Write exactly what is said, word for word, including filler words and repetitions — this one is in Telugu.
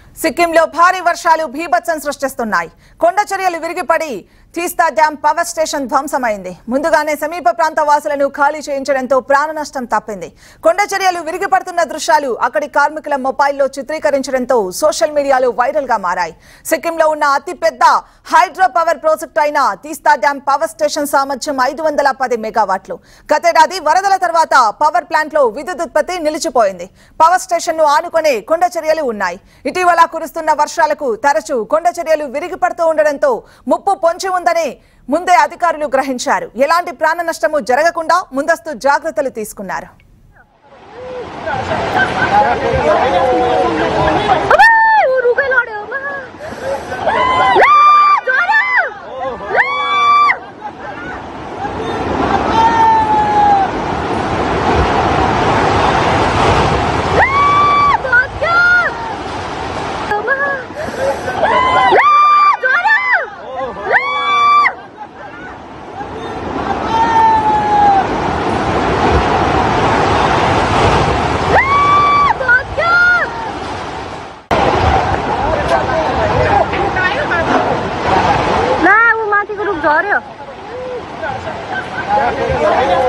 Sikkim లో భారీ వర్షాలు భీభత్సం సృష్టిస్తున్నాయి. కొండ చర్యలు విరిగిపడి తీస్తా డ్యాం పవర్ స్టేషన్ ధ్వంసమైంది. ముందుగానే సమీప ప్రాంత వాసులను ఖాళీ చేయించడంతో ప్రాణ నష్టం తప్పింది. కొండ చర్యలు విరిగిపడుతున్న దృశ్యాలు అక్కడి కార్మికుల మొబైల్లో చిత్రీకరించడంతో సోషల్ మీడియాలో వైరల్ గా మారాయి. సిక్కింలో ఉన్న అతి పెద్ద హైడ్రో పవర్ ప్రాజెక్ట్ అయిన తీస్తా డ్యాం పవర్ స్టేషన్ సామర్థ్యం ఐదు వందల పది మెగావాట్లు. గతేడాది వరదల తర్వాత పవర్ ప్లాంట్ లో విద్యుత్ ఉత్పత్తి నిలిచిపోయింది. పవర్ స్టేషన్ ను ఆనుకునే కొండ చర్యలు ఉన్నాయి. ఇటీవల కురుస్తున్న వర్షాలకు తరచూ కొండ చర్యలు విరిగిపడుతూ ఉండడంతో ముప్పు పొంచి ఉందని ముందే అధికారులు గ్రహించారు. ఎలాంటి ప్రాణ నష్టము జరగకుండా ముందస్తు జాగ్రత్తలు తీసుకున్నారు. जा रहे हो